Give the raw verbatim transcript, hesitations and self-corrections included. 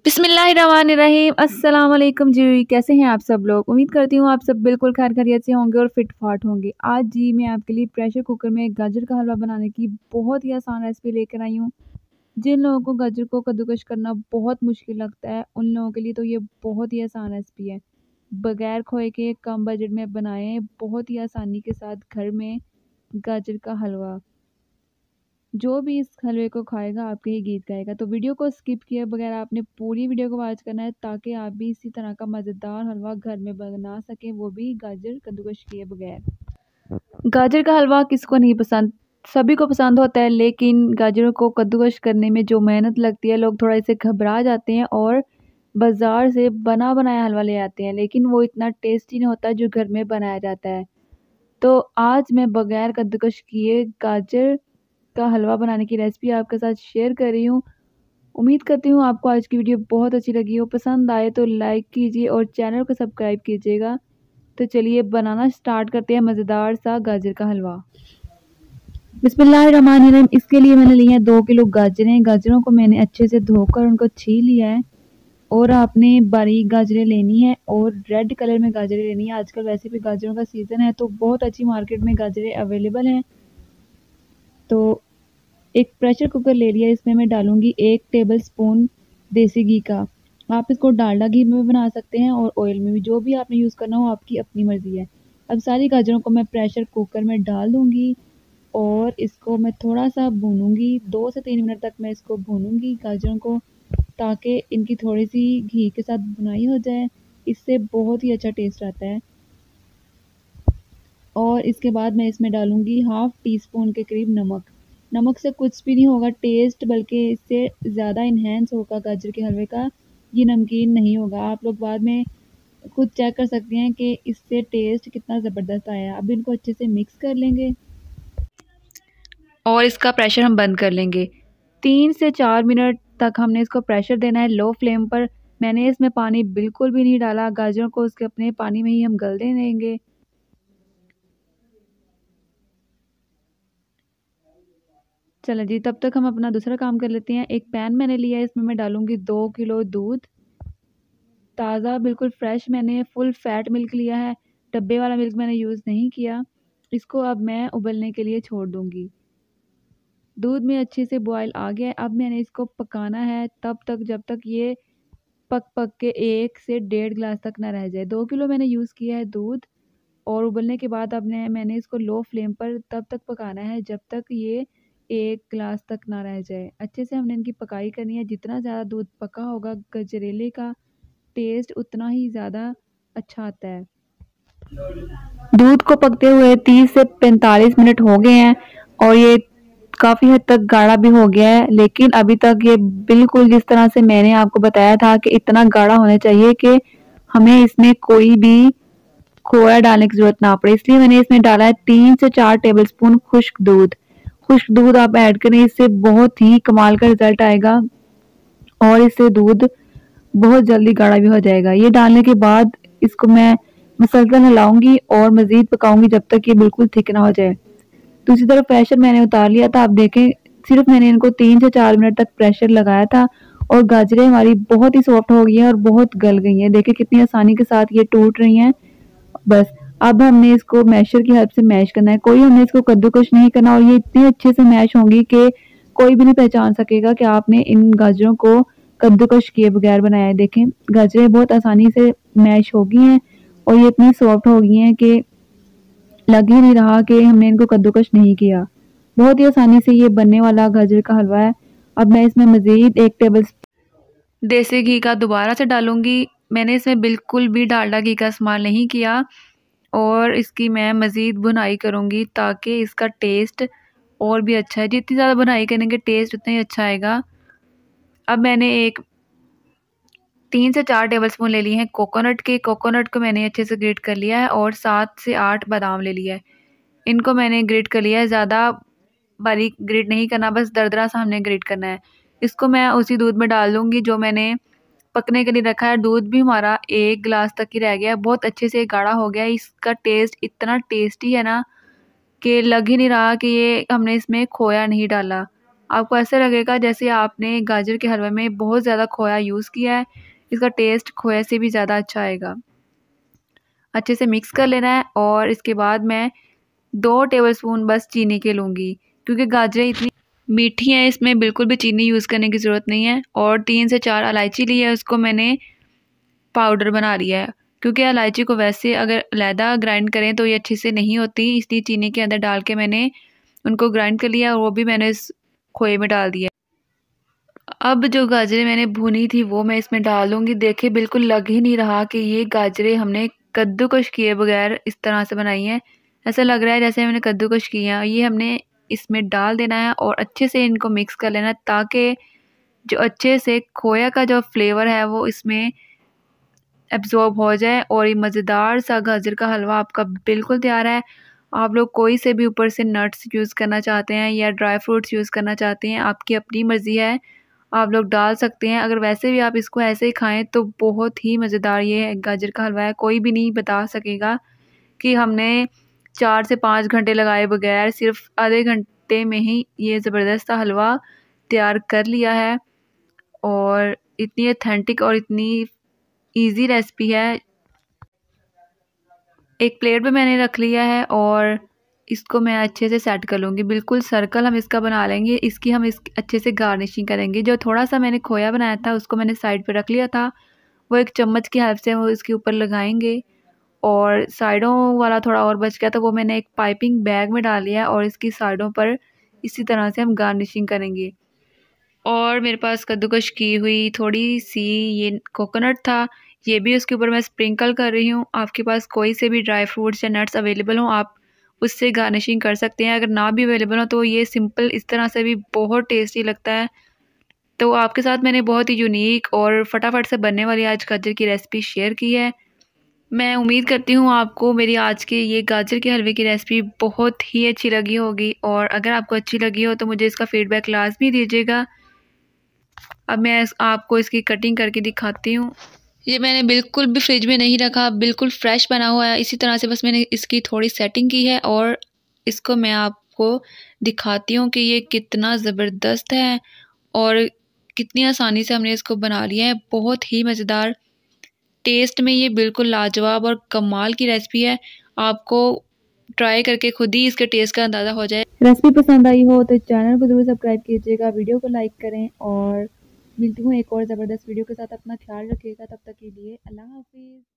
बिस्मिल्लाहिर्रहमानिर्रहीम। अस्सलाम वालेकुम जी, कैसे हैं आप सब लोग। उम्मीद करती हूँ आप सब बिल्कुल खैर खैरियत से होंगे और फिट फाट होंगे। आज जी मैं आपके लिए प्रेशर कुकर में गाजर का हलवा बनाने की बहुत ही आसान रेसिपी लेकर आई हूँ। जिन लोगों को गाजर को कद्दूकश करना बहुत मुश्किल लगता है उन लोगों के लिए तो ये बहुत ही आसान रेसिपी है। बगैर खोए के कम बजट में बनाएं बहुत ही आसानी के साथ घर में गाजर का हलवा। जो भी इस हलवे को खाएगा आपके ही गीत गाएगा। तो वीडियो को स्किप किए बगैर आपने पूरी वीडियो को वॉच करना है ताकि आप भी इसी तरह का मज़ेदार हलवा घर में बना सकें, वो भी गाजर कद्दूकश किए बगैर। गाजर का हलवा किसको नहीं पसंद, सभी को पसंद होता है, लेकिन गाजरों को कद्दूकश करने में जो मेहनत लगती है लोग थोड़ा इसे घबरा जाते हैं और बाज़ार से बना बनाया हलवा ले आते हैं, लेकिन वो इतना टेस्टी नहीं होता जो घर में बनाया जाता है। तो आज मैं बगैर कद्दूकश किए गाजर का हलवा बनाने की रेसिपी आपके साथ शेयर कर रही हूँ। उम्मीद करती हूँ आपको आज की वीडियो बहुत अच्छी लगी हो। पसंद आए तो लाइक कीजिए और चैनल को सब्सक्राइब कीजिएगा। तो चलिए बनाना स्टार्ट करते हैं मज़ेदार सा गाजर का हलवा। बिस्मिल्लाहिर्रहमानिर्रहीम। इसके लिए मैंने लिए हैं दो किलो गाजरें। गाजरों को मैंने अच्छे से धोकर उनको छील लिया है और आपने बारीक गाजरें लेनी है और रेड कलर में गाजरें लेनी है। आजकल वैसे भी गाजरों का सीज़न है तो बहुत अच्छी मार्केट में गाजरें अवेलेबल हैं। तो एक प्रेशर कुकर ले लिया, इसमें मैं डालूंगी एक टेबल स्पून देसी घी का। आप इसको डालडा घी में भी बना सकते हैं और ऑयल में भी, जो भी आपने यूज़ करना हो आपकी अपनी मर्ज़ी है। अब सारी गाजरों को मैं प्रेशर कुकर में डाल दूंगी और इसको मैं थोड़ा सा भूनूंगी। दो से तीन मिनट तक मैं इसको भूनूंगी गाजरों को, ताकि इनकी थोड़ी सी घी के साथ भुनाई हो जाए। इससे बहुत ही अच्छा टेस्ट आता है। और इसके बाद मैं इसमें डालूंगी हाफ़ टी स्पून के करीब नमक। नमक से कुछ भी नहीं होगा टेस्ट, बल्कि इससे ज़्यादा इन्हेंस होगा गाजर के हलवे का। ये नमकीन नहीं होगा। आप लोग बाद में खुद चेक कर सकते हैं कि इससे टेस्ट कितना ज़बरदस्त आया। अब इनको अच्छे से मिक्स कर लेंगे और इसका प्रेशर हम बंद कर लेंगे। तीन से चार मिनट तक हमने इसको प्रेशर देना है लो फ्लेम पर। मैंने इसमें पानी बिल्कुल भी नहीं डाला, गाजरों को उसके अपने पानी में ही हम गलने देंगे। चलो जी, तब तक हम अपना दूसरा काम कर लेते हैं। एक पैन मैंने लिया है, इसमें मैं डालूंगी दो किलो दूध। ताज़ा बिल्कुल फ्रेश मैंने फुल फैट मिल्क लिया है, डब्बे वाला मिल्क मैंने यूज़ नहीं किया। इसको अब मैं उबलने के लिए छोड़ दूंगी। दूध में अच्छे से बॉयल आ गया है। अब मैंने इसको पकाना है तब तक जब तक ये पक पक के एक से डेढ़ गिलास तक ना रह जाए। दो किलो मैंने यूज़ किया है दूध और उबलने के बाद अब ने मैंने इसको लो फ्लेम पर तब तक पकाना है जब तक ये एक गिलास तक ना रह जाए। अच्छे से हमने इनकी पकाई करनी है। जितना ज़्यादा दूध पका होगा गजरेले का टेस्ट उतना ही ज़्यादा अच्छा आता है। दूध को पकते हुए तीस से पैंतालीस मिनट हो गए हैं और ये काफ़ी हद तक गाढ़ा भी हो गया है, लेकिन अभी तक ये बिल्कुल जिस तरह से मैंने आपको बताया था कि इतना गाढ़ा होना चाहिए कि हमें इसमें कोई भी खोया डालने की ज़रूरत ना पड़े। इसलिए मैंने इसमें डाला है तीन से चार टेबलस्पून खुश्क दूध। खुश्क दूध आप ऐड करें, इससे बहुत ही कमाल का रिजल्ट आएगा और इससे दूध बहुत जल्दी गाढ़ा भी हो जाएगा। ये डालने के बाद इसको मैं मुसलसल हिलाऊंगी और मज़ीद पकाऊंगी जब तक ये बिल्कुल थिक ना हो जाए। दूसरी तरफ प्रेशर मैंने उतार लिया था। आप देखें, सिर्फ मैंने इनको तीन से चार मिनट तक प्रेशर लगाया था और गाजरें हमारी बहुत ही सॉफ्ट हो गई हैं और बहुत गल गई हैं। देखिए कितनी आसानी के साथ ये टूट रही हैं। बस अब हमने इसको मैशर की हेल्प से मैश करना है। कोई हमने इसको कद्दूकश नहीं करना और ये इतने अच्छे से मैश होंगी कि कोई भी नहीं पहचान सकेगा कि आपने इन गाजरों को कद्दूकश किए बगैर बनाया है। देखें गाजरें बहुत आसानी से मैश हो गई हैं और ये इतनी सॉफ्ट हो गई हैं कि लग ही नहीं रहा कि हमने इनको कद्दूकश नहीं किया। बहुत ही आसानी से ये बनने वाला गाजर का हलवा है। अब मैं इसमें मज़ीद एक टेबल देसी घी का दोबारा से डालूंगी। मैंने इसमें बिल्कुल भी डालडा घी का इस्तेमाल नहीं किया और इसकी मैं मज़ीद भुनाई करूंगी ताकि इसका टेस्ट और भी अच्छा है। जितनी ज़्यादा भुनाई करेंगे टेस्ट उतना ही अच्छा आएगा। अब मैंने एक तीन से चार टेबलस्पून ले लिए हैं कोकोनट के। कोकोनट को मैंने अच्छे से ग्रेट कर लिया है और सात से आठ बादाम ले लिया है। इनको मैंने ग्रेट कर लिया है, ज़्यादा बारीक ग्रेट नहीं करना, बस दरदरा सा हमने ग्रेट करना है। इसको मैं उसी दूध में डाल दूँगी जो मैंने पकने के लिए रखा है। दूध भी हमारा एक गिलास तक ही रह गया है, बहुत अच्छे से गाढ़ा हो गया है। इसका टेस्ट इतना टेस्टी है ना कि लग ही नहीं रहा कि ये हमने इसमें खोया नहीं डाला। आपको ऐसे लगेगा जैसे आपने गाजर के हलवे में बहुत ज़्यादा खोया यूज़ किया है। इसका टेस्ट खोया से भी ज़्यादा अच्छा आएगा। अच्छे से मिक्स कर लेना है और इसके बाद मैं दो टेबलस्पून बस चीनी के लूँगी, क्योंकि गाजरें इतनी मीठी हैं, इसमें बिल्कुल भी चीनी यूज़ करने की ज़रूरत नहीं है। और तीन से चार इलायची ली है, उसको मैंने पाउडर बना लिया है, क्योंकि इलायची को वैसे अगर अलहदा ग्राइंड करें तो ये अच्छे से नहीं होती, इसलिए चीनी के अंदर डाल के मैंने उनको ग्राइंड कर लिया और वो भी मैंने इस खोए में डाल दिया। अब जो गाजरें मैंने भुनी थी वो मैं इसमें डाल दूँगी। देखिए बिल्कुल लग ही नहीं रहा कि ये गाजरें हमने कद्दूकश किए बगैर इस तरह से बनाई हैं। ऐसा लग रहा है जैसे हमने कद्दूकश किया है। ये हमने इसमें डाल देना है और अच्छे से इनको मिक्स कर लेना है, ताकि जो अच्छे से खोया का जो फ्लेवर है वो इसमें एब्ज़ॉर्ब हो जाए और ये मज़ेदार सा गाजर का हलवा आपका बिल्कुल तैयार है। आप लोग कोई से भी ऊपर से नट्स यूज़ करना चाहते हैं या ड्राई फ्रूट्स यूज़ करना चाहते हैं, आपकी अपनी मर्ज़ी है, आप लोग डाल सकते हैं। अगर वैसे भी आप इसको ऐसे ही खाएं तो बहुत ही मज़ेदार ये गाजर का हलवा है। कोई भी नहीं बता सकेगा कि हमने चार से पाँच घंटे लगाए बगैर सिर्फ आधे घंटे में ही ये ज़बरदस्त सा हलवा तैयार कर लिया है। और इतनी ऑथेंटिक और इतनी ईज़ी रेसिपी है। एक प्लेट में मैंने रख लिया है और इसको मैं अच्छे से सेट कर लूँगी। बिल्कुल सर्कल हम इसका बना लेंगे। इसकी हम इस अच्छे से गार्निशिंग करेंगे। जो थोड़ा सा मैंने खोया बनाया था उसको मैंने साइड पे रख लिया था, वो एक चम्मच की हेल्प से वो इसके ऊपर लगाएंगे। और साइडों वाला थोड़ा और बच गया तो वो मैंने एक पाइपिंग बैग में डाल लिया है और इसकी साइडों पर इसी तरह से हम गार्निशिंग करेंगे। और मेरे पास कद्दूकश की हुई थोड़ी सी ये कोकोनट था, ये भी उसके ऊपर मैं स्प्रिंकल कर रही हूँ। आपके पास कोई से भी ड्राई फ्रूट्स या नट्स अवेलेबल हों, आप उससे गार्निशिंग कर सकते हैं। अगर ना भी अवेलेबल हो तो ये सिंपल इस तरह से भी बहुत टेस्टी लगता है। तो आपके साथ मैंने बहुत ही यूनिक और फटाफट से बनने वाली आज गाजर की रेसिपी शेयर की है। मैं उम्मीद करती हूँ आपको मेरी आज की ये गाजर के हलवे की रेसिपी बहुत ही अच्छी लगी होगी। और अगर आपको अच्छी लगी हो तो मुझे इसका फ़ीडबैक लाज़मी दीजिएगा। अब मैं आपको इसकी कटिंग करके दिखाती हूँ। ये मैंने बिल्कुल भी फ्रिज में नहीं रखा, बिल्कुल फ्रेश बना हुआ है। इसी तरह से बस मैंने इसकी थोड़ी सेटिंग की है और इसको मैं आपको दिखाती हूँ कि ये कितना ज़बरदस्त है और कितनी आसानी से हमने इसको बना लिया है। बहुत ही मज़ेदार, टेस्ट में ये बिल्कुल लाजवाब और कमाल की रेसिपी है। आपको ट्राई करके खुद ही इसके टेस्ट का अंदाज़ा हो जाए। रेसिपी पसंद आई हो तो चैनल को ज़रूर सब्सक्राइब कीजिएगा, वीडियो को लाइक करें और मिलती हूँ एक और ज़बरदस्त वीडियो के साथ। अपना ख्याल रखिएगा, तब तक के लिए अल्लाह हाफिज़।